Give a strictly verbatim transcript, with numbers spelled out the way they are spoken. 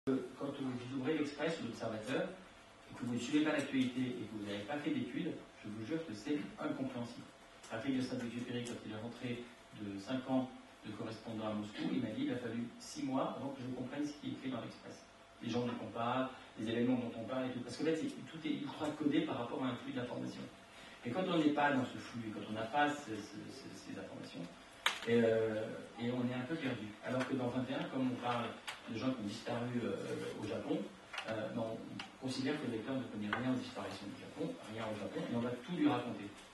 Quand vous ouvrez l'Express ou l'Observateur et que vous ne suivez pas l'actualité et que vous n'avez pas fait d'études, je vous jure que c'est incompréhensible. Patrick de Saint-Exupéry, quand il est rentré de cinq ans de correspondant à Moscou, il m'a dit qu'il a fallu six mois avant que je comprenne ce qui est écrit dans l'Express. Les gens dont on parle, les événements dont on parle et tout. Parce que là, tout est ultra codé par rapport à un flux d'informations. Et quand on n'est pas dans ce flux, quand on n'a pas ces, ces, ces informations, et, euh, et on est un peu perdu. Alors que dans vingt et un, comme on parle de gens qui ont disparu euh, au Japon, euh, ben on considère que le lecteur ne connaît rien aux disparitions du Japon, rien au Japon, et on va tout lui raconter.